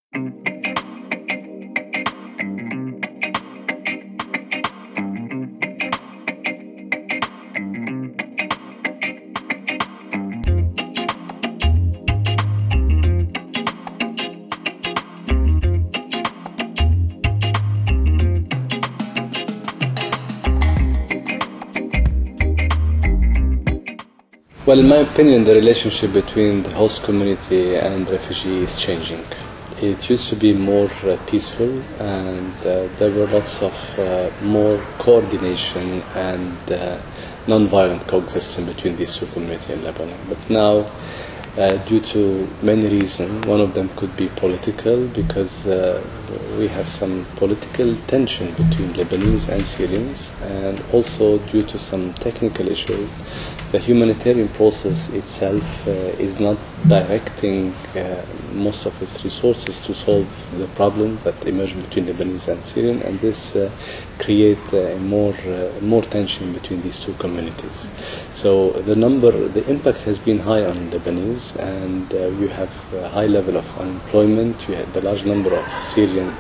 Well, in my opinion, the relationship between the host community and refugees is changing. It used to be more peaceful, and there were lots of more coordination and non-violent coexistence between these two communities in Lebanon. But now, due to many reasons, one of them could be political, because we have some political tension between Lebanese and Syrians, and also due to some technical issues. The humanitarian process itself is not directing most of its resources to solve the problem that emerged between Lebanese and Syrian, and this creates more tension between these two communities. So the impact has been high on Lebanese, and you have a high level of unemployment. You have the large number of Syrians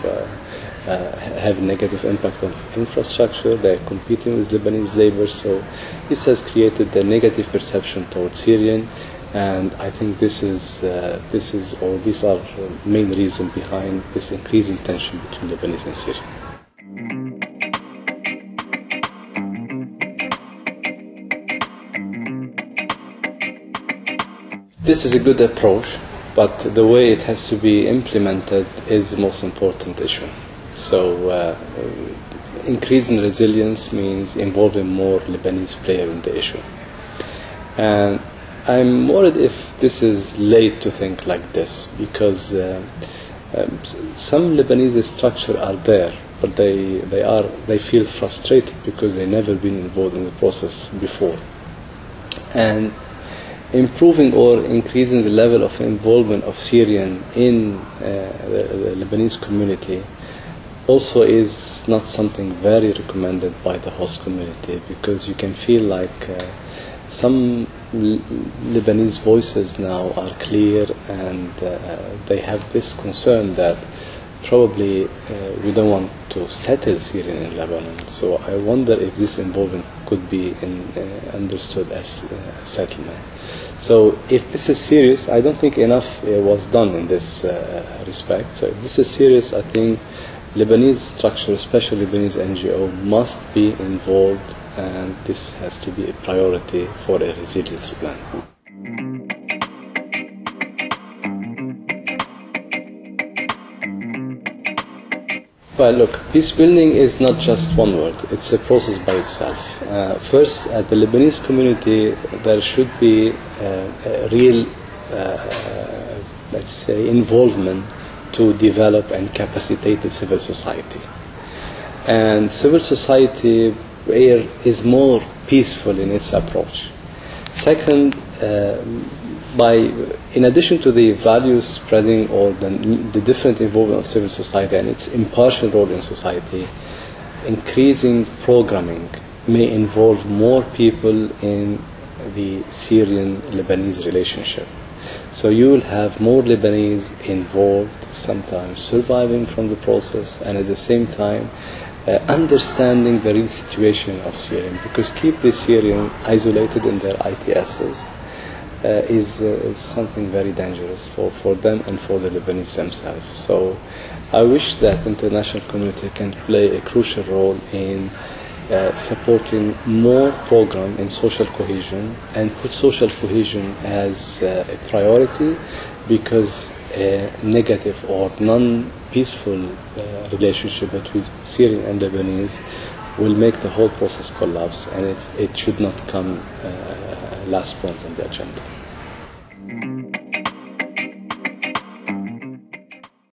have negative impact on infrastructure. They are competing with Lebanese labor, so this has created a negative perception towards Syrian, and I think these are main reasons behind this increasing tension between Lebanese and Syrian. This is a good approach, but the way it has to be implemented is the most important issue. So increasing resilience means involving more Lebanese players in the issue. And I'm worried if this is late to think like this, because some Lebanese structures are there, but they feel frustrated because they've never been involved in the process before. And improving or increasing the level of involvement of Syrian in the Lebanese community also is not something very recommended by the host community, because you can feel like some Lebanese voices now are clear, and they have this concern that probably we don't want to settle Syrian in Lebanon. So I wonder if this involvement could be understood as a settlement. So if this is serious, I don't think enough was done in this respect. So if this is serious, I think Lebanese structure, especially Lebanese NGO, must be involved, and this has to be a priority for a resilience plan. Well, look, peace building is not just one word, it's a process by itself. First, at the Lebanese community, there should be a real, let's say, involvement to develop and capacitate the civil society. And civil society is more peaceful in its approach. Second, in addition to the value spreading or the different involvement of civil society and its impartial role in society, increasing programming may involve more people in the Syrian-Lebanese relationship. So you will have more Lebanese involved, sometimes surviving from the process, and at the same time understanding the real situation of Syrian, because keep the Syrian isolated in their ITSs is something very dangerous for them and for the Lebanese themselves. So I wish that the international community can play a crucial role in supporting more program in social cohesion, and put social cohesion as a priority, because a negative or non-peaceful relationship between Syrian and Lebanese will make the whole process collapse, and it should not come last point on the agenda.